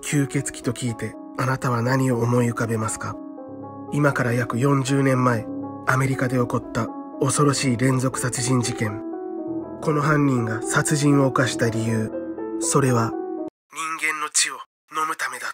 吸血鬼と聞いてあなたは何を思い浮かべますか？今から約40年前、アメリカで起こった恐ろしい連続殺人事件。この犯人が殺人を犯した理由、それは人間の血を飲むためだった。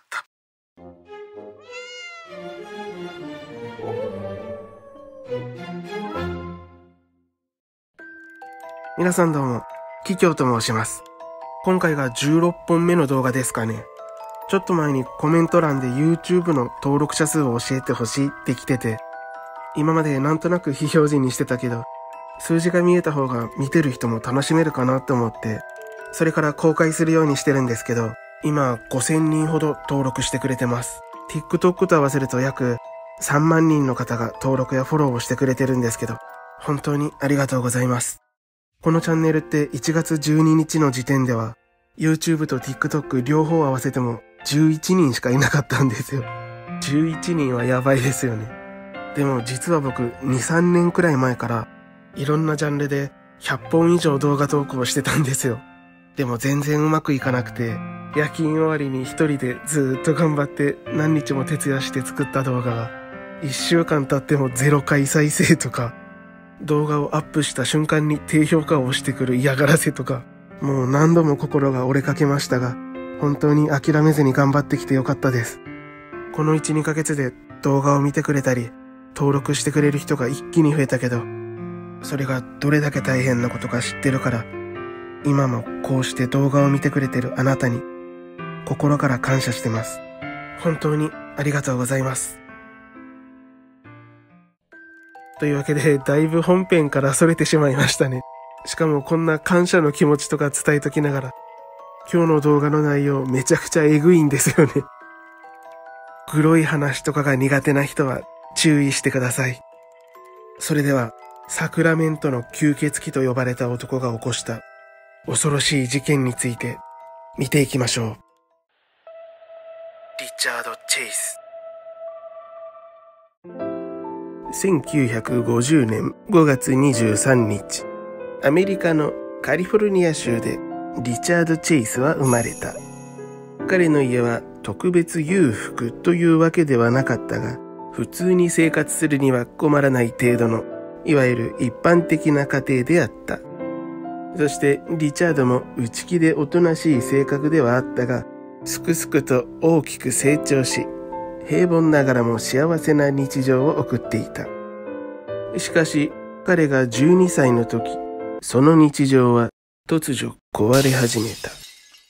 皆さんどうも、キキョウと申します。今回が16本目の動画ですかね。ちょっと前にコメント欄で YouTube の登録者数を教えてほしいって来てて、今までなんとなく非表示にしてたけど、数字が見えた方が見てる人も楽しめるかなと思って、それから公開するようにしてるんですけど、今5000人ほど登録してくれてます。TikTok と合わせると約3万人の方が登録やフォローをしてくれてるんですけど、本当にありがとうございます。このチャンネルって1月12日の時点では、YouTube と TikTok 両方合わせても11人しかいなかったんですよ。11人はやばいですよね。でも実は僕2、3年くらい前からいろんなジャンルで100本以上動画投稿してたんですよ。でも全然うまくいかなくて、夜勤終わりに一人でずーっと頑張って何日も徹夜して作った動画が1週間経っても0回再生とか、動画をアップした瞬間に低評価を押してくる嫌がらせとか、もう何度も心が折れかけましたが、本当に諦めずに頑張ってきてよかったです。この1、2ヶ月で動画を見てくれたり、登録してくれる人が一気に増えたけど、それがどれだけ大変なことか知ってるから、今もこうして動画を見てくれてるあなたに、心から感謝してます。本当にありがとうございます。というわけで、だいぶ本編から逸れてしまいましたね。しかもこんな感謝の気持ちとか伝えときながら、今日の動画の内容めちゃくちゃエグいんですよね。グロい話とかが苦手な人は注意してください。それでは、サクラメントの吸血鬼と呼ばれた男が起こした恐ろしい事件について見ていきましょう。リチャード・チェイス。1950年5月23日、アメリカのカリフォルニア州でリチャード・チェイスは生まれた。彼の家は特別裕福というわけではなかったが、普通に生活するには困らない程度の、いわゆる一般的な家庭であった。そしてリチャードも内気でおとなしい性格ではあったが、すくすくと大きく成長し、平凡ながらも幸せな日常を送っていた。しかし、彼が12歳の時、その日常は突如壊れ始めた。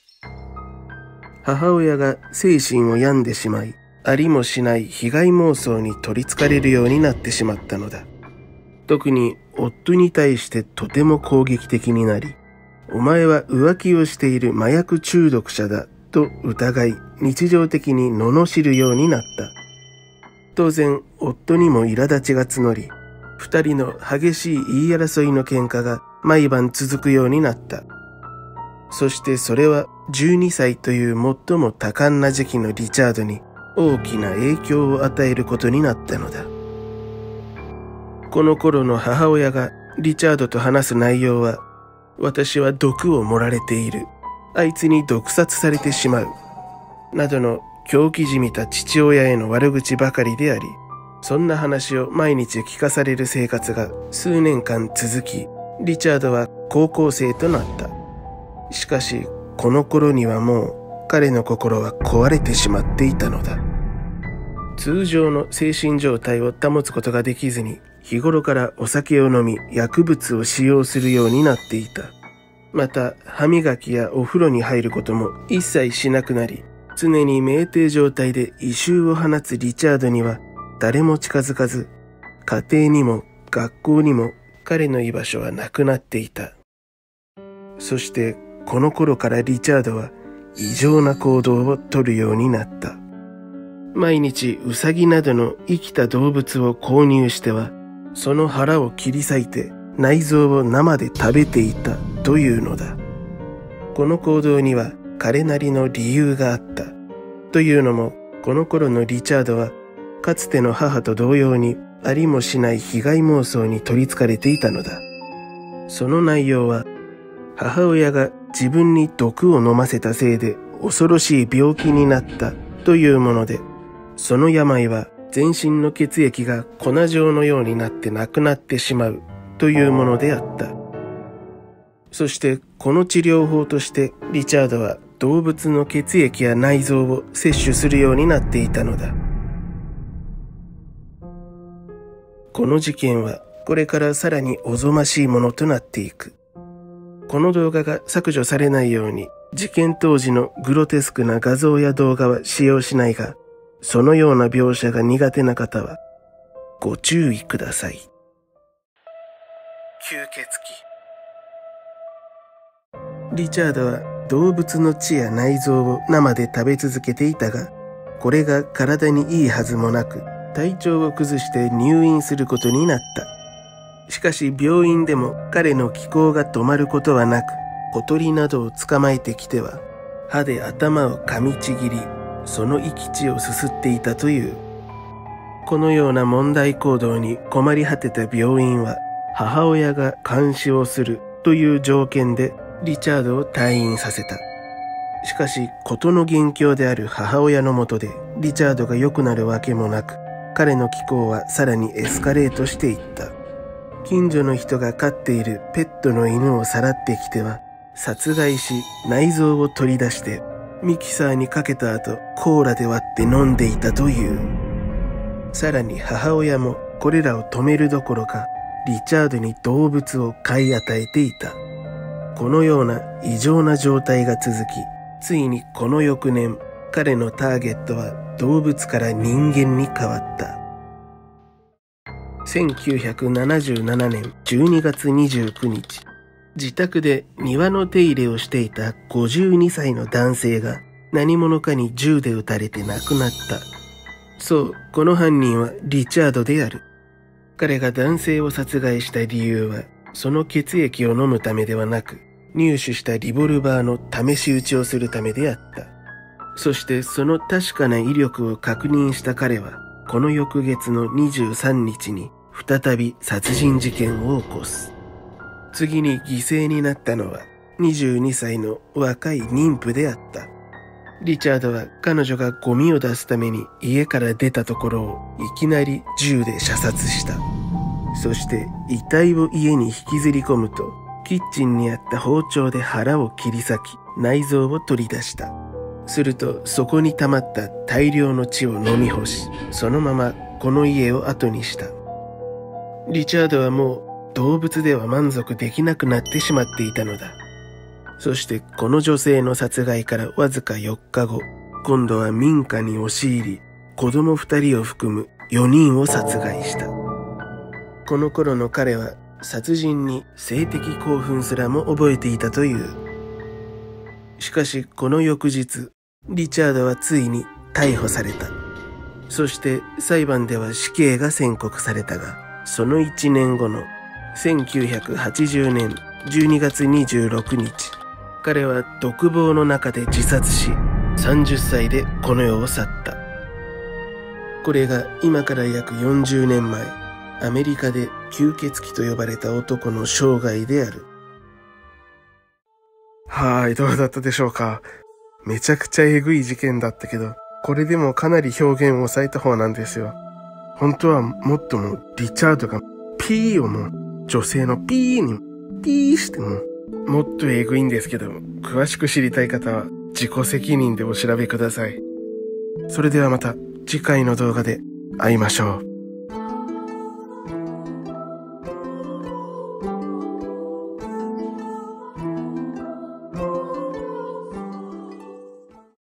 母親が精神を病んでしまい、ありもしない被害妄想に取り憑かれるようになってしまったのだ。特に夫に対してとても攻撃的になり、お前は浮気をしている麻薬中毒者だと疑い、日常的に罵るようになった。当然、夫にも苛立ちが募り、二人の激しい言い争いの喧嘩が毎晩続くようになった。そしてそれは12歳という最も多感な時期のリチャードに大きな影響を与えることになったのだ。この頃の母親がリチャードと話す内容は、私は毒を盛られている。あいつに毒殺されてしまう。などの狂気じみた父親への悪口ばかりであり、そんな話を毎日聞かされる生活が数年間続き、リチャードは高校生となった。しかし、この頃にはもう彼の心は壊れてしまっていたのだ。通常の精神状態を保つことができずに、日頃からお酒を飲み薬物を使用するようになっていた。また、歯磨きやお風呂に入ることも一切しなくなり、常に酩酊状態で異臭を放つリチャードには誰も近づかず、家庭にも学校にも彼の居場所はなくなっていた。そしてこの頃からリチャードは異常な行動をとるようになった。毎日ウサギなどの生きた動物を購入しては、その腹を切り裂いて内臓を生で食べていたというのだ。この行動には彼なりの理由があった。というのも、この頃のリチャードはかつての母と同様にありもしない被害妄想に取り憑かれていたのだ。その内容は、母親が自分に毒を飲ませたせいで恐ろしい病気になったというもので、その病は全身の血液が粉状のようになってなくなってしまうというものであった。そしてこの治療法としてリチャードは動物の血液や内臓を摂取するようになっていたのだ。この事件はこれからさらにおぞましいものとなっていく。この動画が削除されないように事件当時のグロテスクな画像や動画は使用しないが、そのような描写が苦手な方はご注意ください。吸血鬼。リチャードは動物の血や内臓を生で食べ続けていたが、これが体にいいはずもなく、体調を崩して入院することになった。しかし病院でも彼の気候が止まることはなく、小鳥などを捕まえてきては、歯で頭を噛みちぎり、その生き血をすすっていたという。このような問題行動に困り果てた病院は、母親が監視をするという条件でリチャードを退院させた。しかし、事の元凶である母親のもとでリチャードが良くなるわけもなく、彼の気候はさらにエスカレートしていった。近所の人が飼っているペットの犬をさらってきては、殺害し内臓を取り出してミキサーにかけた後コーラで割って飲んでいたという。さらに母親もこれらを止めるどころか、リチャードに動物を飼い与えていた。このような異常な状態が続き、ついにこの翌年、彼のターゲットは動物から人間に変わった。1977年12月29日、自宅で庭の手入れをしていた52歳の男性が何者かに銃で撃たれて亡くなった。そう、この犯人はリチャードである。彼が男性を殺害した理由は、その血液を飲むためではなく、入手したリボルバーの試し撃ちをするためであった。そしてその確かな威力を確認した彼は、この翌月の23日に再び殺人事件を起こす。次に犠牲になったのは22歳の若い妊婦であった。リチャードは彼女がゴミを出すために家から出たところをいきなり銃で射殺した。そして遺体を家に引きずり込むと、キッチンにあった包丁で腹を切り裂き、内臓を取り出した。するとそこに溜まった大量の血を飲み干し、そのままこの家を後にした。リチャードはもう動物では満足できなくなってしまっていたのだ。そしてこの女性の殺害からわずか4日後、今度は民家に押し入り、子供2人を含む4人を殺害した。この頃の彼は殺人に性的興奮すらも覚えていたという。しかしこの翌日、リチャードはついに逮捕された。そして裁判では死刑が宣告されたが、その1年後の1980年12月26日、彼は独房の中で自殺し、30歳でこの世を去った。これが今から約40年前、アメリカで吸血鬼と呼ばれた男の生涯である。どうだったでしょうか。めちゃくちゃえぐい事件だったけど、これでもかなり表現を抑えた方なんですよ。本当はもっともリチャードがピーをも女性のピーにピーしてもっとえぐいんですけど、詳しく知りたい方は自己責任でお調べください。それではまた次回の動画で会いましょう。